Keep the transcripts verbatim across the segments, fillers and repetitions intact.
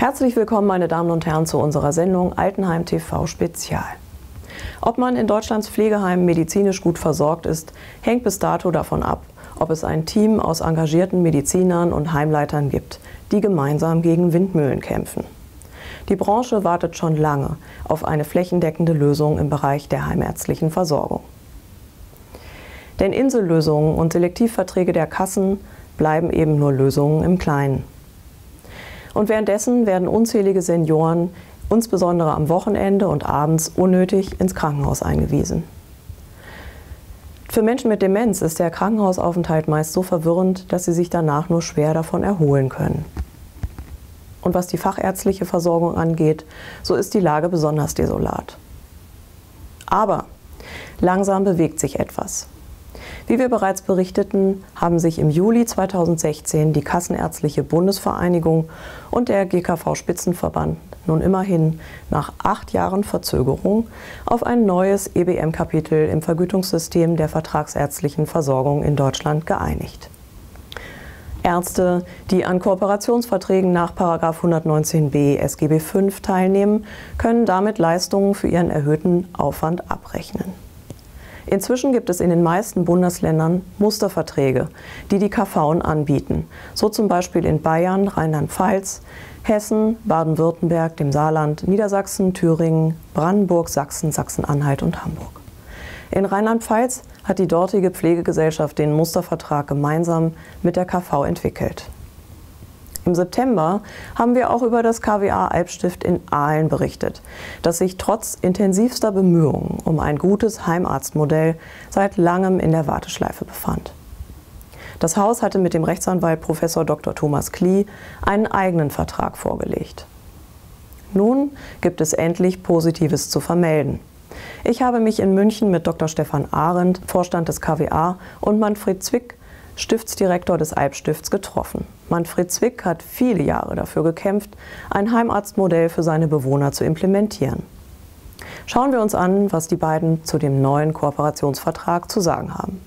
Herzlich willkommen, meine Damen und Herren, zu unserer Sendung Altenheim T V Spezial. Ob man in Deutschlands Pflegeheimen medizinisch gut versorgt ist, hängt bis dato davon ab, ob es ein Team aus engagierten Medizinern und Heimleitern gibt, die gemeinsam gegen Windmühlen kämpfen. Die Branche wartet schon lange auf eine flächendeckende Lösung im Bereich der heimärztlichen Versorgung. Denn Insellösungen und Selektivverträge der Kassen bleiben eben nur Lösungen im Kleinen. Und währenddessen werden unzählige Senioren, insbesondere am Wochenende und abends, unnötig ins Krankenhaus eingewiesen. Für Menschen mit Demenz ist der Krankenhausaufenthalt meist so verwirrend, dass sie sich danach nur schwer davon erholen können. Und was die fachärztliche Versorgung angeht, so ist die Lage besonders desolat. Aber langsam bewegt sich etwas. Wie wir bereits berichteten, haben sich im Juli zweitausendsechzehn die Kassenärztliche Bundesvereinigung und der G K V-Spitzenverband nun immerhin nach acht Jahren Verzögerung auf ein neues E B M-Kapitel im Vergütungssystem der vertragsärztlichen Versorgung in Deutschland geeinigt. Ärzte, die an Kooperationsverträgen nach Paragraph hundertneunzehn b S G B fünf teilnehmen, können damit Leistungen für ihren erhöhten Aufwand abrechnen. Inzwischen gibt es in den meisten Bundesländern Musterverträge, die die K Vs anbieten, so zum Beispiel in Bayern, Rheinland-Pfalz, Hessen, Baden-Württemberg, dem Saarland, Niedersachsen, Thüringen, Brandenburg, Sachsen, Sachsen-Anhalt und Hamburg. In Rheinland-Pfalz hat die dortige Pflegegesellschaft den Mustervertrag gemeinsam mit der K V entwickelt. Im September haben wir auch über das K W A Albstift in Ahlen berichtet, das sich trotz intensivster Bemühungen um ein gutes Heimarztmodell seit langem in der Warteschleife befand. Das Haus hatte mit dem Rechtsanwalt Professor Doktor Thomas Klie einen eigenen Vertrag vorgelegt. Nun gibt es endlich Positives zu vermelden. Ich habe mich in München mit Doktor Stefan Arendt, Vorstand des K W A, und Manfred Zwick, Stiftsdirektor des Albstifts, getroffen. Manfred Zwick hat viele Jahre dafür gekämpft, ein Heimarztmodell für seine Bewohner zu implementieren. Schauen wir uns an, was die beiden zu dem neuen Kooperationsvertrag zu sagen haben.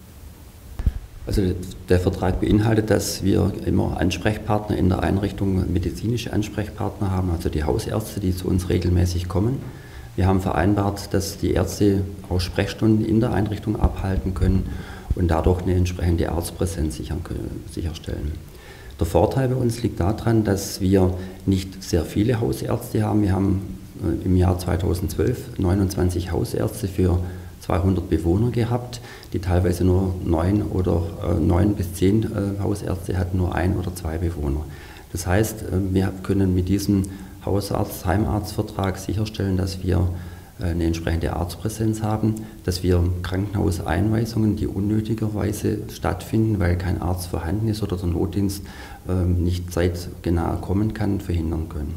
Also der Vertrag beinhaltet, dass wir immer Ansprechpartner in der Einrichtung, medizinische Ansprechpartner haben, also die Hausärzte, die zu uns regelmäßig kommen. Wir haben vereinbart, dass die Ärzte auch Sprechstunden in der Einrichtung abhalten können und dadurch eine entsprechende Arztpräsenz sichern können, sicherstellen. Der Vorteil bei uns liegt daran, dass wir nicht sehr viele Hausärzte haben. Wir haben im Jahr zweitausendzwölf neunundzwanzig Hausärzte für zweihundert Bewohner gehabt, die teilweise nur neun oder äh, neun bis zehn äh, Hausärzte hatten, nur ein oder zwei Bewohner. Das heißt, äh, wir können mit diesem Hausarzt-Heimarztvertrag sicherstellen, dass wir eine entsprechende Arztpräsenz haben, dass wir Krankenhauseinweisungen, die unnötigerweise stattfinden, weil kein Arzt vorhanden ist oder der Notdienst ähm, nicht zeitgenau kommen kann, verhindern können.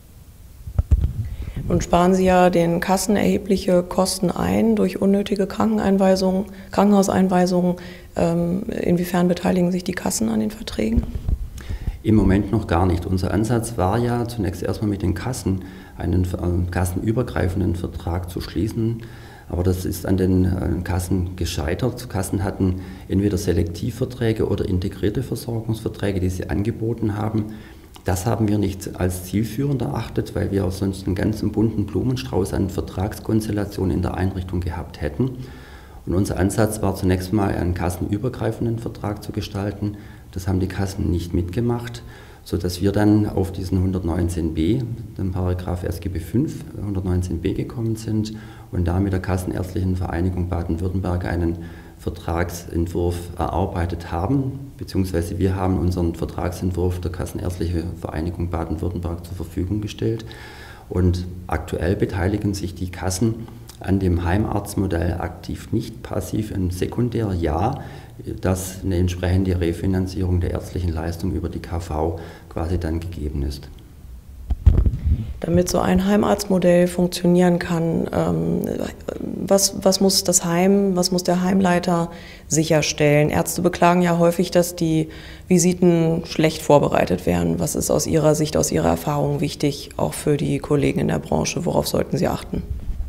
Nun sparen Sie ja den Kassen erhebliche Kosten ein durch unnötige Krankeneinweisungen, Krankenhauseinweisungen. Ähm, inwiefern beteiligen sich die Kassen an den Verträgen? Im Moment noch gar nicht. Unser Ansatz war ja zunächst erstmal mit den Kassen einen äh, kassenübergreifenden Vertrag zu schließen, aber das ist an den äh, Kassen gescheitert. Kassen hatten entweder Selektivverträge oder integrierte Versorgungsverträge, die sie angeboten haben. Das haben wir nicht als zielführend erachtet, weil wir sonst einen ganzen bunten Blumenstrauß an Vertragskonstellationen in der Einrichtung gehabt hätten. Und unser Ansatz war zunächst mal, einen kassenübergreifenden Vertrag zu gestalten. Das haben die Kassen nicht mitgemacht, sodass wir dann auf diesen hundertneunzehn b, den Paragraph S G B fünf, hundertneunzehn b gekommen sind und da mit der Kassenärztlichen Vereinigung Baden-Württemberg einen Vertragsentwurf erarbeitet haben, beziehungsweise wir haben unseren Vertragsentwurf der Kassenärztlichen Vereinigung Baden-Württemberg zur Verfügung gestellt. Und aktuell beteiligen sich die Kassen an dem Heimarztmodell aktiv, nicht passiv, ein sekundär ja, dass eine entsprechende Refinanzierung der ärztlichen Leistung über die K V quasi dann gegeben ist. Damit so ein Heimarztmodell funktionieren kann, ähm, was, was muss das Heim, was muss der Heimleiter sicherstellen? Ärzte beklagen ja häufig, dass die Visiten schlecht vorbereitet werden. Was ist aus Ihrer Sicht, aus Ihrer Erfahrung wichtig, auch für die Kollegen in der Branche? Worauf sollten sie achten?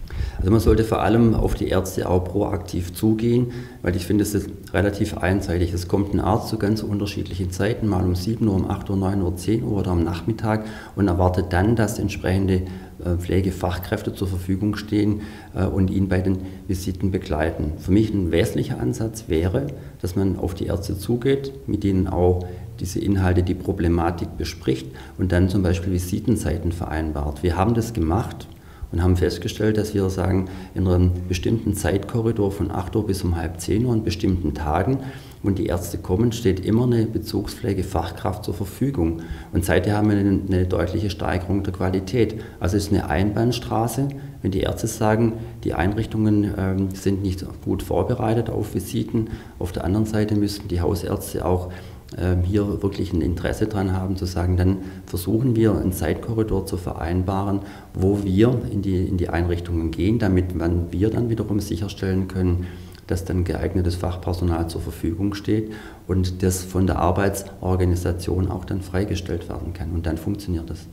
Also man sollte vor allem auf die Ärzte auch proaktiv zugehen, weil ich finde, es ist relativ einseitig. Es kommt ein Arzt zu ganz unterschiedlichen Zeiten, mal um sieben Uhr, um acht Uhr, neun Uhr, zehn Uhr oder am Nachmittag und erwartet dann, dass entsprechende Pflegefachkräfte zur Verfügung stehen und ihn bei den Visiten begleiten. Für mich ein wesentlicher Ansatz wäre, dass man auf die Ärzte zugeht, mit ihnen auch diese Inhalte, die Problematik bespricht und dann zum Beispiel Visitenzeiten vereinbart. Wir haben das gemacht und haben festgestellt, dass wir sagen, in einem bestimmten Zeitkorridor von acht Uhr bis um halb zehn Uhr an bestimmten Tagen, wenn die Ärzte kommen, steht immer eine Bezugspflegefachkraft zur Verfügung. Und seither haben wir eine, eine deutliche Steigerung der Qualität. Also es ist eine Einbahnstraße, wenn die Ärzte sagen, die Einrichtungen ähm, sind nicht gut vorbereitet auf Visiten. Auf der anderen Seite müssen die Hausärzte auch ähm, hier wirklich ein Interesse dran haben, zu sagen, dann versuchen wir einen Zeitkorridor zu vereinbaren, wo wir in die, in die Einrichtungen gehen, damit man, wir dann wiederum sicherstellen können, dass dann geeignetes Fachpersonal zur Verfügung steht und das von der Arbeitsorganisation auch dann freigestellt werden kann. Und dann funktioniert das.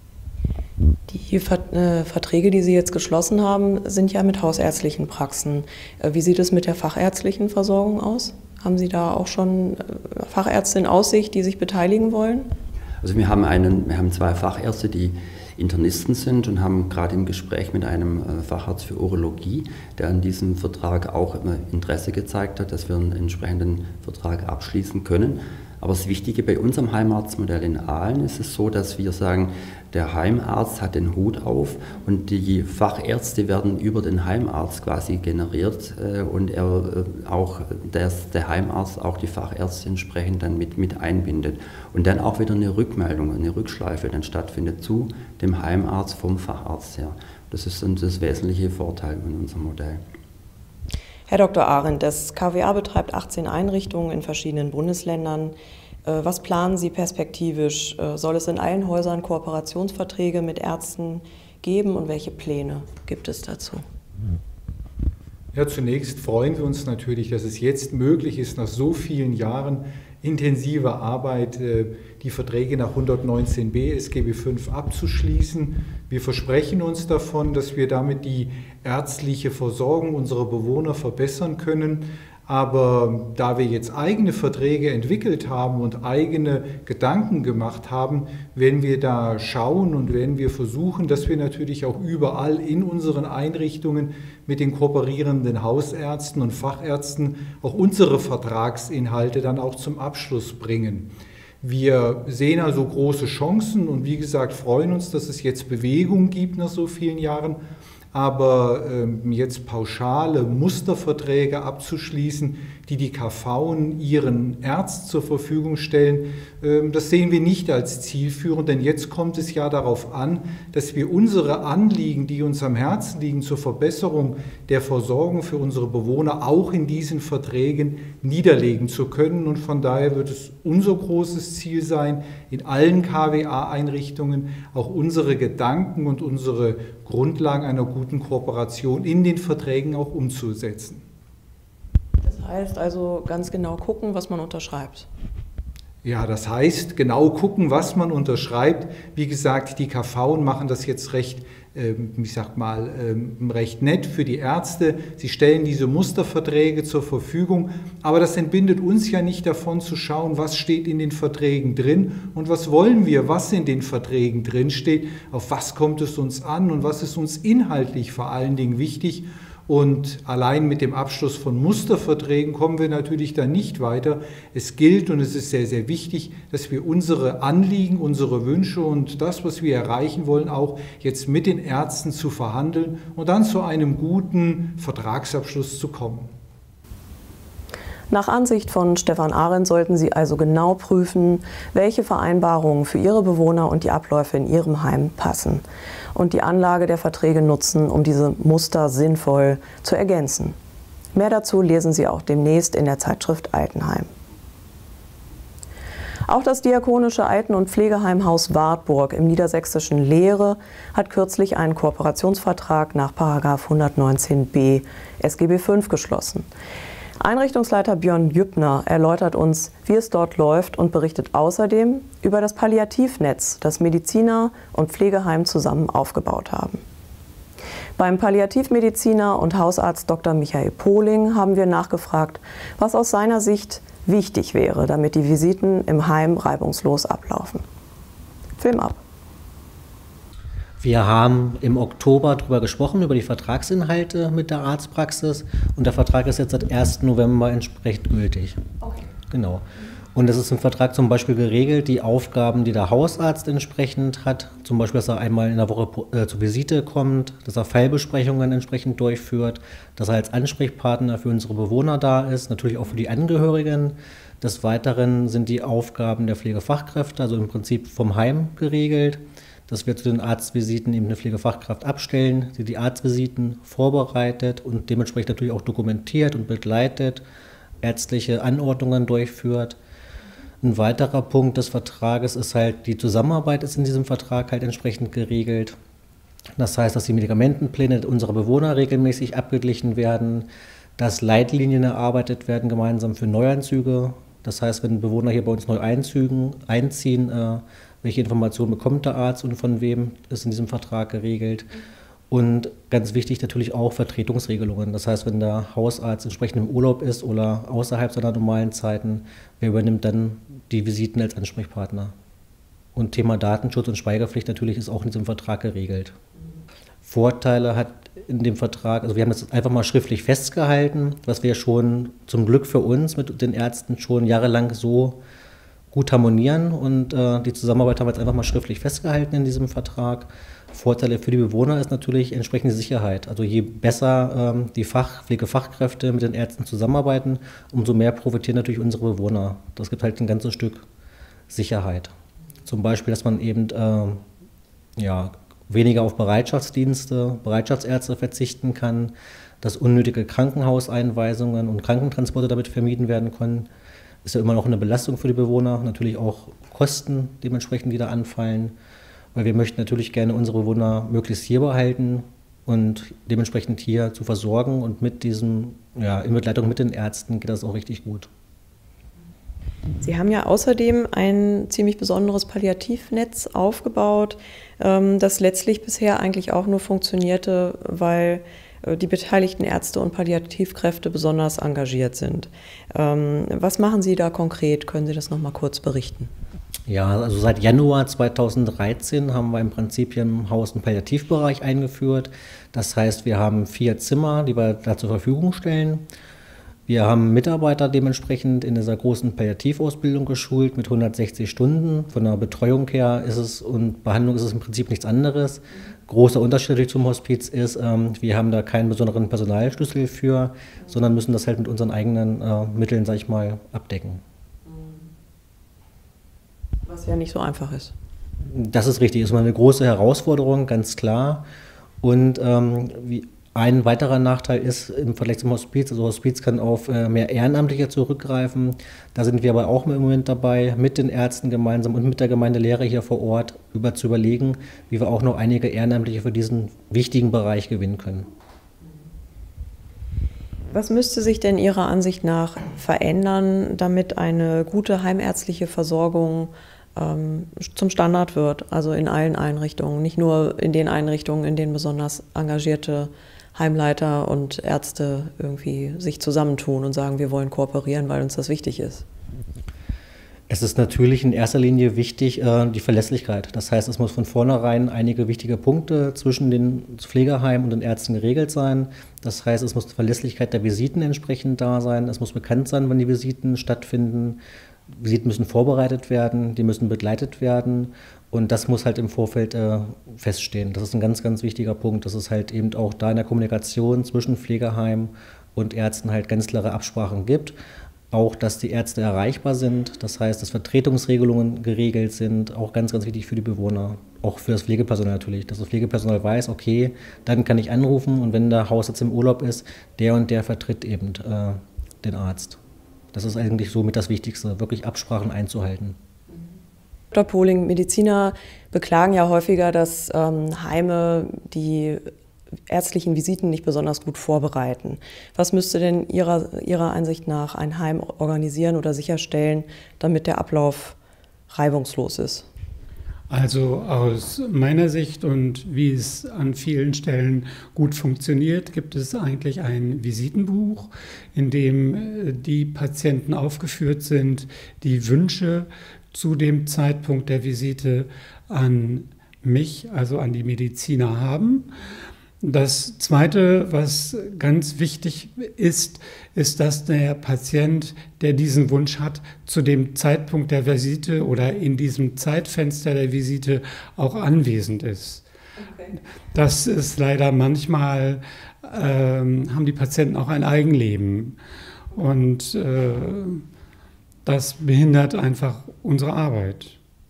Die äh, Verträge, die Sie jetzt geschlossen haben, sind ja mit hausärztlichen Praxen. Äh, wie sieht es mit der fachärztlichen Versorgung aus? Haben Sie da auch schon äh, Fachärzte in Aussicht, die sich beteiligen wollen? Also wir haben, einen, wir haben zwei Fachärzte, die Internisten sind und haben gerade im Gespräch mit einem Facharzt für Urologie, der an diesem Vertrag auch Interesse gezeigt hat, dass wir einen entsprechenden Vertrag abschließen können. Aber das Wichtige bei unserem Heimarztmodell in Aalen ist es so, dass wir sagen, der Heimarzt hat den Hut auf und die Fachärzte werden über den Heimarzt quasi generiert und er auch, dass der Heimarzt auch die Fachärzte entsprechend dann mit, mit einbindet. Und dann auch wieder eine Rückmeldung, eine Rückschleife dann stattfindet zu dem Heimarzt vom Facharzt her. Das ist dann das wesentliche Vorteil in unserem Modell. Herr Doktor Arendt, das K W A betreibt achtzehn Einrichtungen in verschiedenen Bundesländern. Was planen Sie perspektivisch? Soll es in allen Häusern Kooperationsverträge mit Ärzten geben und welche Pläne gibt es dazu? Ja, zunächst freuen wir uns natürlich, dass es jetzt möglich ist, nach so vielen Jahren intensiver Arbeit die Verträge nach hundertneunzehn b S G B fünf abzuschließen. Wir versprechen uns davon, dass wir damit die ärztliche Versorgung unserer Bewohner verbessern können. Aber da wir jetzt eigene Verträge entwickelt haben und eigene Gedanken gemacht haben, werden wir da schauen und werden wir versuchen, dass wir natürlich auch überall in unseren Einrichtungen mit den kooperierenden Hausärzten und Fachärzten auch unsere Vertragsinhalte dann auch zum Abschluss bringen. Wir sehen also große Chancen und wie gesagt freuen uns, dass es jetzt Bewegung gibt nach so vielen Jahren. Aber ähm, jetzt pauschale Musterverträge abzuschließen, die die K V'en ihren Ärzten zur Verfügung stellen, ähm, das sehen wir nicht als zielführend, denn jetzt kommt es ja darauf an, dass wir unsere Anliegen, die uns am Herzen liegen, zur Verbesserung der Versorgung für unsere Bewohner auch in diesen Verträgen niederlegen zu können. Und von daher wird es unser großes Ziel sein, in allen K W A-Einrichtungen auch unsere Gedanken und unsere Grundlagen einer guten Kooperation in den Verträgen auch umzusetzen. Das heißt also ganz genau gucken, was man unterschreibt. Ja, das heißt genau gucken, was man unterschreibt. Wie gesagt, die K V'en machen das jetzt recht, ich sag mal, recht nett für die Ärzte. Sie stellen diese Musterverträge zur Verfügung, aber das entbindet uns ja nicht davon zu schauen, was steht in den Verträgen drin und was wollen wir, was in den Verträgen drin steht, auf was kommt es uns an und was ist uns inhaltlich vor allen Dingen wichtig. Und allein mit dem Abschluss von Musterverträgen kommen wir natürlich dann nicht weiter. Es gilt und es ist sehr, sehr wichtig, dass wir unsere Anliegen, unsere Wünsche und das, was wir erreichen wollen, auch jetzt mit den Ärzten zu verhandeln und dann zu einem guten Vertragsabschluss zu kommen. Nach Ansicht von Stefan Arendt sollten Sie also genau prüfen, welche Vereinbarungen für Ihre Bewohner und die Abläufe in Ihrem Heim passen und die Anlage der Verträge nutzen, um diese Muster sinnvoll zu ergänzen. Mehr dazu lesen Sie auch demnächst in der Zeitschrift Altenheim. Auch das diakonische Alten- und Pflegeheim Haus Wartburg im niedersächsischen Lehre hat kürzlich einen Kooperationsvertrag nach Paragraph hundertneunzehn b S G B fünf geschlossen. Einrichtungsleiter Björn Jüppner erläutert uns, wie es dort läuft und berichtet außerdem über das Palliativnetz, das Mediziner und Pflegeheim zusammen aufgebaut haben. Beim Palliativmediziner und Hausarzt Doktor Michael Pohling haben wir nachgefragt, was aus seiner Sicht wichtig wäre, damit die Visiten im Heim reibungslos ablaufen. Film ab. Wir haben im Oktober darüber gesprochen, über die Vertragsinhalte mit der Arztpraxis, und der Vertrag ist jetzt seit ersten November entsprechend gültig. Okay. Genau. Und es ist im Vertrag zum Beispiel geregelt, die Aufgaben, die der Hausarzt entsprechend hat, zum Beispiel, dass er einmal in der Woche äh, zur Visite kommt, dass er Fallbesprechungen entsprechend durchführt, dass er als Ansprechpartner für unsere Bewohner da ist, natürlich auch für die Angehörigen. Des Weiteren sind die Aufgaben der Pflegefachkräfte, also im Prinzip vom Heim geregelt, dass wir zu den Arztvisiten eben eine Pflegefachkraft abstellen, die die Arztvisiten vorbereitet und dementsprechend natürlich auch dokumentiert und begleitet, ärztliche Anordnungen durchführt. Ein weiterer Punkt des Vertrages ist halt, die Zusammenarbeit ist in diesem Vertrag halt entsprechend geregelt. Das heißt, dass die Medikamentenpläne unserer Bewohner regelmäßig abgeglichen werden, dass Leitlinien erarbeitet werden gemeinsam für Neueinzüge. Das heißt, wenn Bewohner hier bei uns neu einzügen, einziehen, äh, welche Informationen bekommt der Arzt und von wem, ist in diesem Vertrag geregelt. Und ganz wichtig natürlich auch Vertretungsregelungen. Das heißt, wenn der Hausarzt entsprechend im Urlaub ist oder außerhalb seiner normalen Zeiten, wer übernimmt dann die Visiten als Ansprechpartner? Und Thema Datenschutz und Schweigepflicht natürlich ist auch in diesem Vertrag geregelt. Vorteile hat in dem Vertrag, also wir haben das einfach mal schriftlich festgehalten, was wir schon zum Glück für uns mit den Ärzten schon jahrelang so gut harmonieren, und äh, die Zusammenarbeit haben wir jetzt einfach mal schriftlich festgehalten in diesem Vertrag. Vorteile für die Bewohner ist natürlich entsprechende Sicherheit. Also je besser ähm, die Fach, Pflegefachkräfte mit den Ärzten zusammenarbeiten, umso mehr profitieren natürlich unsere Bewohner. Das gibt halt ein ganzes Stück Sicherheit. Zum Beispiel, dass man eben äh, ja, weniger auf Bereitschaftsdienste, Bereitschaftsärzte verzichten kann, dass unnötige Krankenhauseinweisungen und Krankentransporte damit vermieden werden können. Ist ja immer noch eine Belastung für die Bewohner, natürlich auch Kosten dementsprechend, die da anfallen, weil wir möchten natürlich gerne unsere Bewohner möglichst hier behalten und dementsprechend hier zu versorgen, und mit diesem, ja, in Begleitung mit den Ärzten geht das auch richtig gut. Sie haben ja außerdem ein ziemlich besonderes Palliativnetz aufgebaut, das letztlich bisher eigentlich auch nur funktionierte, weil die beteiligten Ärzte und Palliativkräfte besonders engagiert sind. Was machen Sie da konkret? Können Sie das noch mal kurz berichten? Ja, also seit Januar zweitausenddreizehn haben wir im Prinzip hier im Haus einen Palliativbereich eingeführt. Das heißt, wir haben vier Zimmer, die wir da zur Verfügung stellen. Wir haben Mitarbeiter dementsprechend in dieser großen Palliativausbildung geschult mit hundertsechzig Stunden. Von der Betreuung her ist es und Behandlung ist es im Prinzip nichts anderes. Großer Unterschied zum Hospiz ist, ähm, wir haben da keinen besonderen Personalschlüssel für, sondern müssen das halt mit unseren eigenen äh, Mitteln, sag ich mal, abdecken. Was ja nicht so einfach ist. Das ist richtig, das ist mal eine große Herausforderung, ganz klar. Und ähm, wie ein weiterer Nachteil ist im Vergleich zum Hospiz, also Hospiz kann auf äh, mehr Ehrenamtliche zurückgreifen. Da sind wir aber auch im Moment dabei, mit den Ärzten gemeinsam und mit der Gemeindelehre hier vor Ort über zu überlegen, wie wir auch noch einige Ehrenamtliche für diesen wichtigen Bereich gewinnen können. Was müsste sich denn Ihrer Ansicht nach verändern, damit eine gute heimärztliche Versorgung ähm, zum Standard wird, also in allen Einrichtungen, nicht nur in den Einrichtungen, in denen besonders engagierte Heimleiter und Ärzte irgendwie sich zusammentun und sagen, wir wollen kooperieren, weil uns das wichtig ist? Es ist natürlich in erster Linie wichtig, äh, die Verlässlichkeit. Das heißt, es muss von vornherein einige wichtige Punkte zwischen den Pflegeheimen und den Ärzten geregelt sein. Das heißt, es muss die Verlässlichkeit der Visiten entsprechend da sein. Es muss bekannt sein, wann die Visiten stattfinden. Visiten müssen vorbereitet werden, die müssen begleitet werden. Und das muss halt im Vorfeld äh, feststehen. Das ist ein ganz, ganz wichtiger Punkt, dass es halt eben auch da in der Kommunikation zwischen Pflegeheim und Ärzten halt ganz klare Absprachen gibt. Auch, dass die Ärzte erreichbar sind. Das heißt, dass Vertretungsregelungen geregelt sind. Auch ganz, ganz wichtig für die Bewohner. Auch für das Pflegepersonal natürlich. Dass das Pflegepersonal weiß, okay, dann kann ich anrufen und wenn der Hausarzt im Urlaub ist, der und der vertritt eben äh, den Arzt. Das ist eigentlich somit das Wichtigste, wirklich Absprachen einzuhalten. Doktor Pohling, Mediziner beklagen ja häufiger, dass ähm, Heime die ärztlichen Visiten nicht besonders gut vorbereiten. Was müsste denn Ihrer, Ihrer Ansicht nach ein Heim organisieren oder sicherstellen, damit der Ablauf reibungslos ist? Also aus meiner Sicht und wie es an vielen Stellen gut funktioniert, gibt es eigentlich ein Visitenbuch, in dem die Patienten aufgeführt sind, die Wünsche zu dem Zeitpunkt der Visite an mich, also an die Mediziner haben. Das Zweite, was ganz wichtig ist, ist, dass der Patient, der diesen Wunsch hat, zu dem Zeitpunkt der Visite oder in diesem Zeitfenster der Visite auch anwesend ist. Okay. Das ist leider manchmal, ähm, haben die Patienten auch ein Eigenleben und äh, das behindert einfach unsere Arbeit.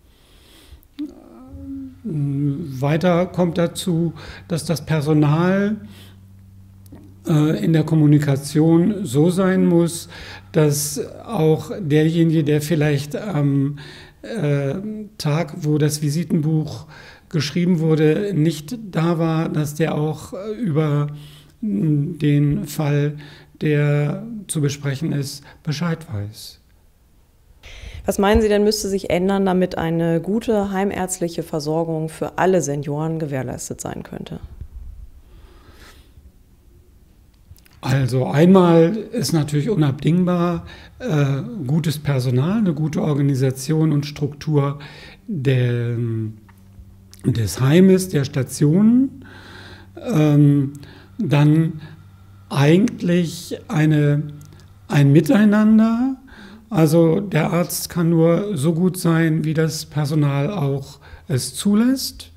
Weiter kommt dazu, dass das Personal äh, in der Kommunikation so sein muss, dass auch derjenige, der vielleicht am äh, Tag, wo das Visitenbuch geschrieben wurde, nicht da war, dass der auch über den Fall, der zu besprechen ist, Bescheid weiß. Was meinen Sie denn, müsste sich ändern, damit eine gute heimärztliche Versorgung für alle Senioren gewährleistet sein könnte? Also einmal ist natürlich unabdingbar äh, gutes Personal, eine gute Organisation und Struktur der, des Heimes, der Stationen. Ähm, dann eigentlich eine, ein Miteinander. Also der Arzt kann nur so gut sein, wie das Personal auch es zulässt.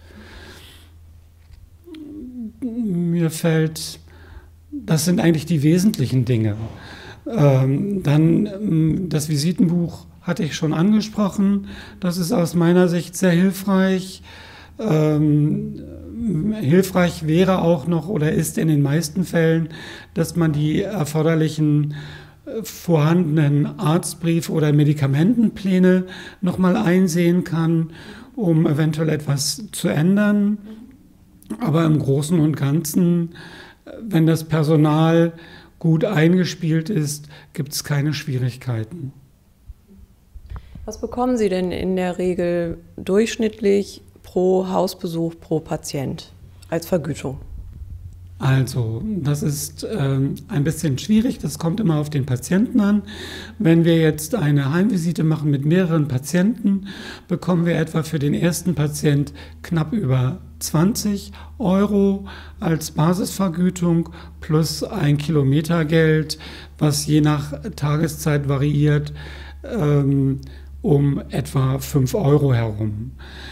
Mir fällt, das sind eigentlich die wesentlichen Dinge. Ähm, dann das Visitenbuch hatte ich schon angesprochen. Das ist aus meiner Sicht sehr hilfreich. Ähm, hilfreich wäre auch noch oder ist in den meisten Fällen, dass man die erforderlichen vorhandenen Arztbrief- oder Medikamentenpläne nochmal einsehen kann, um eventuell etwas zu ändern. Aber im Großen und Ganzen, wenn das Personal gut eingespielt ist, gibt es keine Schwierigkeiten. Was bekommen Sie denn in der Regel durchschnittlich pro Hausbesuch, pro Patient als Vergütung? Also, das ist ähm, ein bisschen schwierig, das kommt immer auf den Patienten an. Wenn wir jetzt eine Heimvisite machen mit mehreren Patienten, bekommen wir etwa für den ersten Patient knapp über zwanzig Euro als Basisvergütung plus ein Kilometergeld, was je nach Tageszeit variiert, ähm, um etwa fünf Euro herum.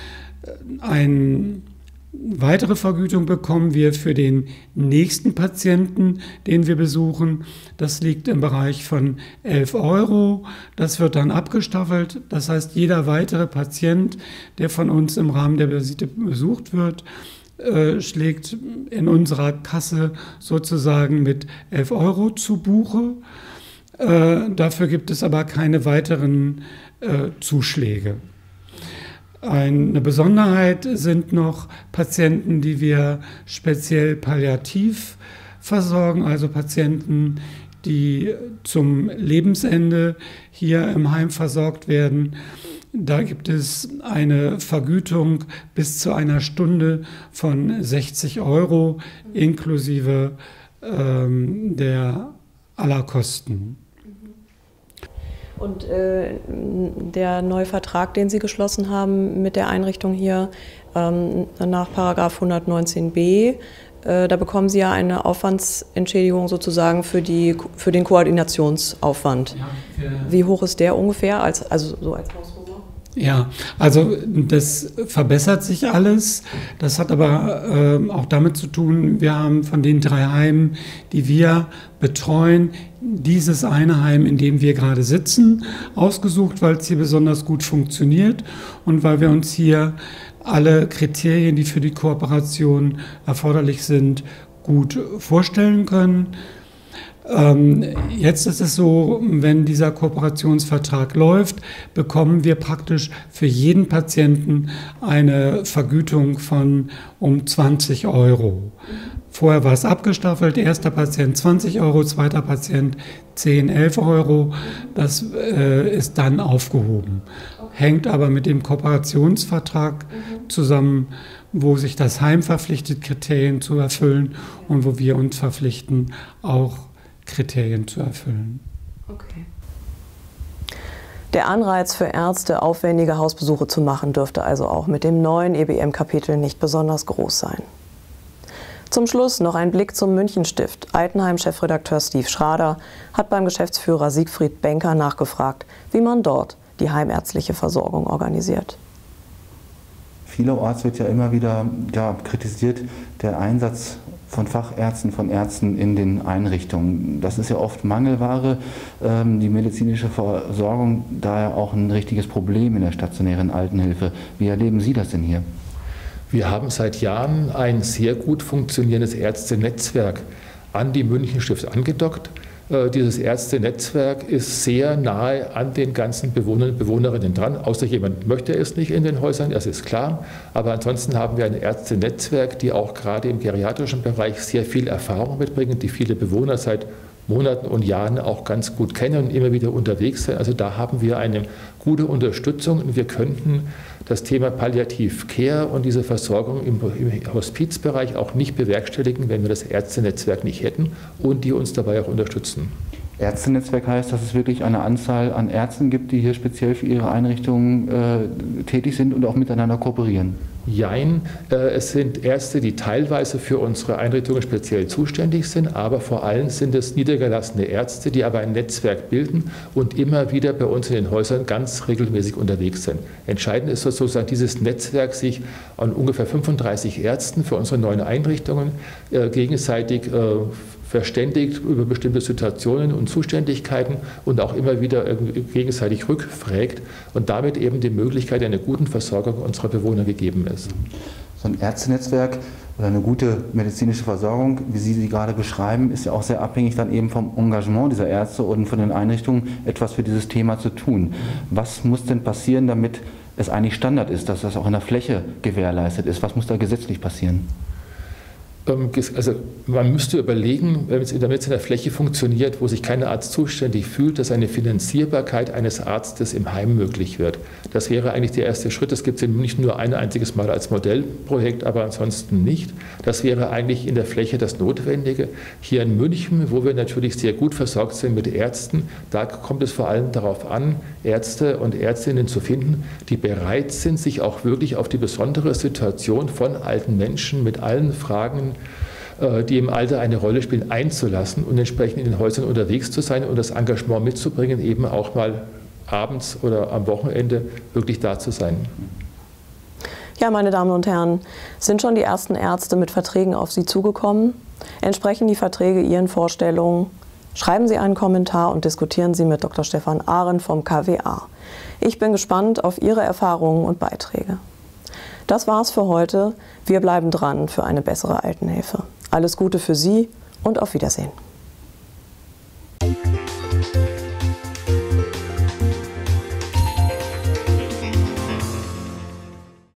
Ein Weitere Vergütung bekommen wir für den nächsten Patienten, den wir besuchen. Das liegt im Bereich von elf Euro. Das wird dann abgestaffelt. Das heißt, jeder weitere Patient, der von uns im Rahmen der Visite besucht wird, äh, schlägt in unserer Kasse sozusagen mit elf Euro zu Buche. Äh, dafür gibt es aber keine weiteren äh, Zuschläge. Eine Besonderheit sind noch Patienten, die wir speziell palliativ versorgen, also Patienten, die zum Lebensende hier im Heim versorgt werden. Da gibt es eine Vergütung bis zu einer Stunde von sechzig Euro inklusive ähm, der aller Kosten. Und äh, der neue Vertrag, den Sie geschlossen haben mit der Einrichtung hier, ähm, nach Paragraph hundertneunzehn b, äh, da bekommen Sie ja eine Aufwandsentschädigung sozusagen für, die, für den Koordinationsaufwand. Ja, wie hoch ist der ungefähr, als, also so als Hausnummer? Ja, also das verbessert sich alles. Das hat aber äh, auch damit zu tun, wir haben von den drei Heimen, die wir betreuen, dieses eine Heim, in dem wir gerade sitzen, ausgesucht, weil es hier besonders gut funktioniert und weil wir uns hier alle Kriterien, die für die Kooperation erforderlich sind, gut vorstellen können. Ähm, jetzt ist es so, wenn dieser Kooperationsvertrag läuft, bekommen wir praktisch für jeden Patienten eine Vergütung von um zwanzig Euro. Vorher war es abgestaffelt, erster Patient zwanzig Euro, zweiter Patient zehn, elf Euro. Das äh, ist dann aufgehoben. Hängt aber mit dem Kooperationsvertrag zusammen, wo sich das Heim verpflichtet, Kriterien zu erfüllen und wo wir uns verpflichten, auch Kriterien zu erfüllen. Okay. Der Anreiz für Ärzte, aufwendige Hausbesuche zu machen, dürfte also auch mit dem neuen E B M-Kapitel nicht besonders groß sein. Zum Schluss noch ein Blick zum Münchenstift. Altenheim-Chefredakteur Steve Schrader hat beim Geschäftsführer Siegfried Benker nachgefragt, wie man dort die heimärztliche Versorgung organisiert. Vielerorts wird ja immer wieder ja, kritisiert, der Einsatz von Fachärzten, von Ärzten in den Einrichtungen. Das ist ja oft Mangelware. Ähm, die medizinische Versorgung daher auch ein richtiges Problem in der stationären Altenhilfe. Wie erleben Sie das denn hier? Wir haben seit Jahren ein sehr gut funktionierendes Ärztenetzwerk an die Münchenstift angedockt. Dieses Ärztenetzwerk ist sehr nahe an den ganzen Bewohnern und Bewohnerinnen dran. Außer jemand möchte es nicht in den Häusern, das ist klar. Aber ansonsten haben wir ein Ärztenetzwerk, die auch gerade im geriatrischen Bereich sehr viel Erfahrung mitbringen, die viele Bewohner seit Monaten und Jahren auch ganz gut kennen und immer wieder unterwegs sind. Also da haben wir eine gute Unterstützung und wir könnten das Thema Palliativ Care und diese Versorgung im, im Hospizbereich auch nicht bewerkstelligen, wenn wir das Ärztenetzwerk nicht hätten und die uns dabei auch unterstützen. Ärztenetzwerk heißt, dass es wirklich eine Anzahl an Ärzten gibt, die hier speziell für ihre Einrichtungen äh, tätig sind und auch miteinander kooperieren? Jein, äh, es sind Ärzte, die teilweise für unsere Einrichtungen speziell zuständig sind, aber vor allem sind es niedergelassene Ärzte, die aber ein Netzwerk bilden und immer wieder bei uns in den Häusern ganz regelmäßig unterwegs sind. Entscheidend ist sozusagen dieses Netzwerk, sich an ungefähr fünfunddreißig Ärzten für unsere neuen Einrichtungen äh, gegenseitig äh, verständigt über bestimmte Situationen und Zuständigkeiten und auch immer wieder gegenseitig rückfragt und damit eben die Möglichkeit einer guten Versorgung unserer Bewohner gegeben ist. So ein Ärztenetzwerk oder eine gute medizinische Versorgung, wie Sie sie gerade beschreiben, ist ja auch sehr abhängig dann eben vom Engagement dieser Ärzte und von den Einrichtungen, etwas für dieses Thema zu tun. Was muss denn passieren, damit es eigentlich Standard ist, dass das auch in der Fläche gewährleistet ist? Was muss da gesetzlich passieren? Also man müsste überlegen, damit es in der Fläche funktioniert, wo sich kein Arzt zuständig fühlt, dass eine Finanzierbarkeit eines Arztes im Heim möglich wird. Das wäre eigentlich der erste Schritt. Das gibt es nicht nur ein einziges Mal als Modellprojekt, aber ansonsten nicht. Das wäre eigentlich in der Fläche das Notwendige. Hier in München, wo wir natürlich sehr gut versorgt sind mit Ärzten, da kommt es vor allem darauf an, Ärzte und Ärztinnen zu finden, die bereit sind, sich auch wirklich auf die besondere Situation von alten Menschen mit allen Fragen, die im Alter eine Rolle spielen, einzulassen und entsprechend in den Häusern unterwegs zu sein und das Engagement mitzubringen, eben auch mal abends oder am Wochenende wirklich da zu sein. Ja, meine Damen und Herren, sind schon die ersten Ärzte mit Verträgen auf Sie zugekommen? Entsprechen die Verträge Ihren Vorstellungen? Schreiben Sie einen Kommentar und diskutieren Sie mit Doktor Stefan Ahren vom K W A. Ich bin gespannt auf Ihre Erfahrungen und Beiträge. Das war's für heute. Wir bleiben dran für eine bessere Altenhilfe. Alles Gute für Sie und auf Wiedersehen.